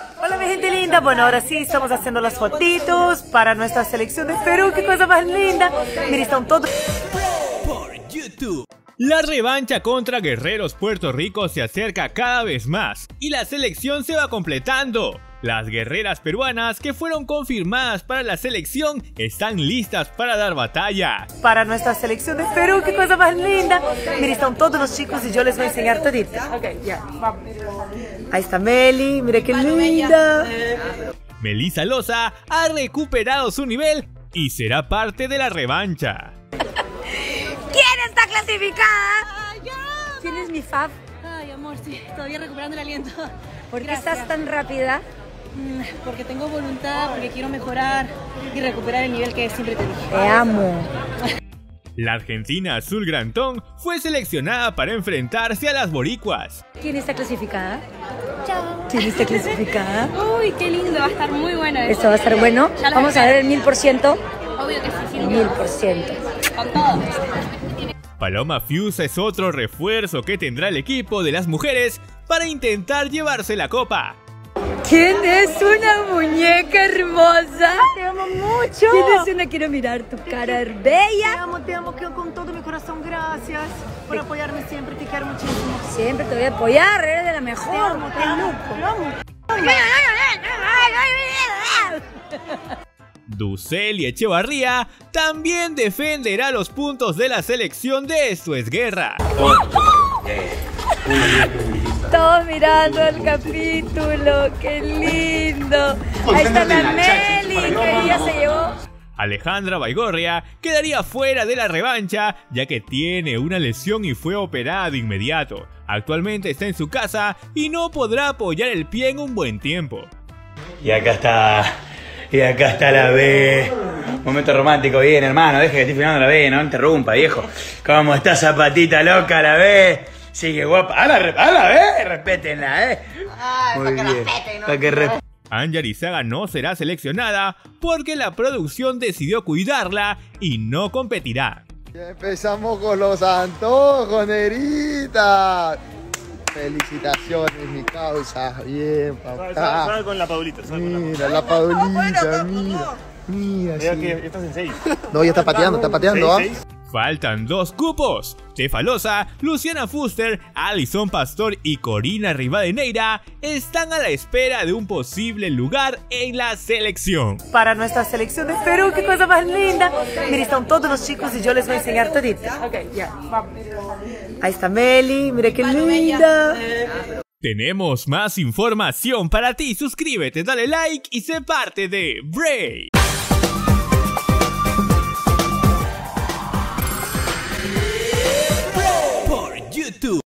Hola mi gente linda, bueno ahora sí estamos haciendo las fotitos para nuestra selección de Perú, qué cosa más linda. Miren, están todos por YouTube. La revancha contra Guerreros Puerto Rico se acerca cada vez más y la selección se va completando. Las guerreras peruanas que fueron confirmadas para la selección están listas para dar batalla. Para nuestra selección de Perú, qué cosa más linda. Miren, están todos los chicos y yo les voy a enseñar todito. Ahí está Meli, mire qué linda. Melissa Loza ha recuperado su nivel y será parte de la revancha. ¿Quién está clasificada? ¿Quién es mi fab? Ay, amor, sí, todavía recuperando el aliento. ¿Por qué estás tan rápida? Porque tengo voluntad, porque quiero mejorar y recuperar el nivel que siempre te dije. Te amo. La argentina Azul Grantón fue seleccionada para enfrentarse a las boricuas. ¿Quién está clasificada? Chao. ¿Quién está clasificada? Uy, qué lindo, va a estar muy buena. Esto va a estar bueno. Vamos a ver el 1000%. Obvio que sí, 1000%. con todo. Paloma Fiusa es otro refuerzo que tendrá el equipo de las mujeres para intentar llevarse la copa. ¿Quién es una muñeca hermosa? Te amo mucho. ¿Quién es una? Quiero mirar tu cara bella. Te amo con todo mi corazón, gracias por apoyarme siempre, te quiero muchísimo. Siempre te voy a apoyar, eres de la mejor. Te amo. Duceli Echevarría también defenderá los puntos de la selección de Esto es Guerra. Todos mirando el capítulo, qué lindo. Ahí está la Meli, que ella se llevó. Alejandra Baigorria quedaría fuera de la revancha ya que tiene una lesión y fue operada de inmediato. Actualmente está en su casa y no podrá apoyar el pie en un buen tiempo. Y acá está la B. Momento romántico, bien hermano, deje que estoy filmando la B, no interrumpa, viejo. ¿Cómo está esa patita loca la B? Sigue guapa. A la B, respétenla, muy bien. Para que respeten. Anja Arizaga no será seleccionada porque la producción decidió cuidarla y no competirá. Ya empezamos con los antojos, negrita. Felicitaciones, mi causa. Bien, papá. Sabe con la Paulita. Mira, la Paulita, mira. Mira, Mira sí. que estás en 6. No, ya está pateando, ¿ah? Faltan 2 cupos. Tefa Loza, Luciana Fuster, Alison Pastor y Corina Rivadeneira están a la espera de un posible lugar en la selección. Para nuestra selección de Perú, qué cosa más linda. Miren, están todos los chicos y yo les voy a enseñar todito. Ahí está Meli, mire qué linda. Tenemos más información para ti. Suscríbete, dale like y sé parte de Bray.